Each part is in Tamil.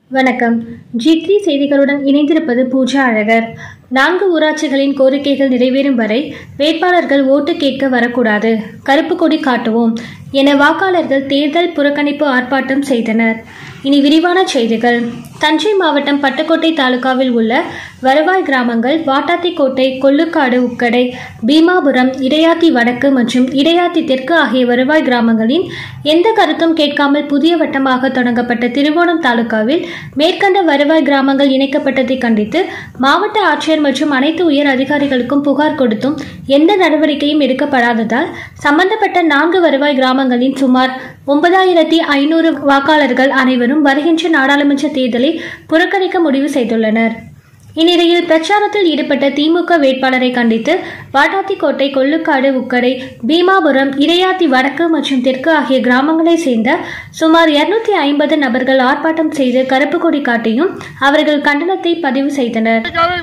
வணக்கம். G3 செய்திகளுடன் இணைந்திருப்பது பூஜா அழகர். 4 ஊராட்சிகளின் கோரிக்கைகள் நிறைவேறும் வரை வேட்பாளர்கள் ஓட்டு கேட்க வரக்கூடாது, கருப்பு கொடி காட்டுவோம் என வாக்காளர்கள் தேர்தல் புறக்கணிப்பு ஆர்ப்பாட்டம் செய்தனர். இனி விரிவான செய்திகள். தஞ்சை மாவட்டம் பட்டுக்கோட்டை தாலுகாவில் உள்ள வருவாய் கிராமங்கள் வாட்டாத்திக்கோட்டை, கொள்ளுக்காடு, உக்கடை, பீமாபுரம், இடையாத்தி வடக்கு மற்றும் இடையாத்தி தெற்கு ஆகிய வருவாய் கிராமங்களின் எந்த கருத்தும் கேட்காமல் புதிய வட்டமாக தொடங்கப்பட்ட திருவோணம் தாலுகாவில் மேற்கண்ட வருவாய் கிராமங்கள் இணைக்கப்பட்டதை கண்டித்து மாவட்ட ஆட்சியர் மற்றும் அனைத்து உயர் அதிகாரிகளுக்கும் புகார் கொடுத்தும் எந்த நடவடிக்கையும் எடுக்கப்படாததால் சம்பந்தப்பட்ட 4 வருவாய் கிராமங்களின் சுமார் 9500 வாக்காளர்கள் அனைவரும் வருகின்ற நாடாளுமன்ற தேர்தலை புறக்கணிக்க முடிவு செய்துள்ளனர். இந்நிலையில் பிரச்சாரத்தில் ஈடுபட்ட திமுக வேட்பாளரை கண்டித்து வாட்டாத்திக்கோட்டை, கொள்ளுக்காடு, உக்கடை, பீமாபுரம், இடையாத்தி வடக்கு மற்றும் தெற்கு ஆகிய கிராமங்களை சேர்ந்த சுமார் 250 நபர்கள் ஆர்ப்பாட்டம் செய்து கருப்பு கொடி காட்டியும் அவர்கள் கண்டனத்தை பதிவு செய்தனர்.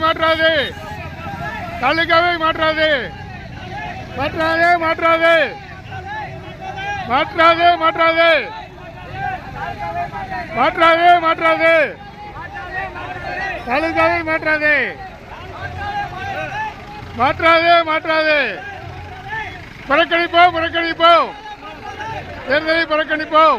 புறக்கணிப்போம், தேர்தலை புறக்கணிப்போம்.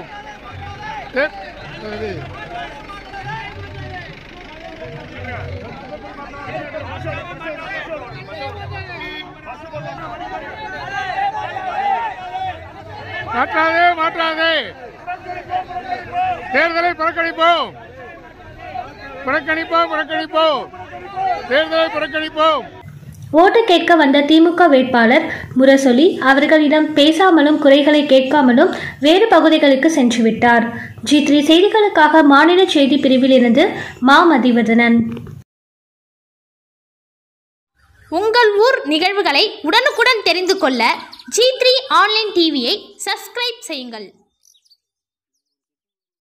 மாற்றாதே, தேர்தலை புறக்கணிப்போம், தேர்தலை புறக்கணிப்போம். ஓட்டு கேட்க வந்த திமுக வேட்பாளர் முரசொலி அவர்களிடம் பேசாமலும் குறைகளை கேட்காமலும் வேறு பகுதிகளுக்கு சென்றுவிட்டார். G3 செய்திகளுக்காக மாநில செய்தி பிரிவில் இருந்து மா மதிவதனன். உங்கள் ஊர் நிகழ்வுகளை உடனுக்குடன் தெரிந்து கொள்ள G3 ஆன்லைன் டிவியை சப்ஸ்கிரைப் செய்யுங்கள்.